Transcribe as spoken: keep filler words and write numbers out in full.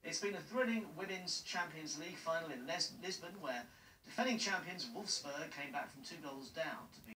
It's been a thrilling Women's Champions League final in Les Lisbon, where defending champions Wolfsburg came back from two goals down to beat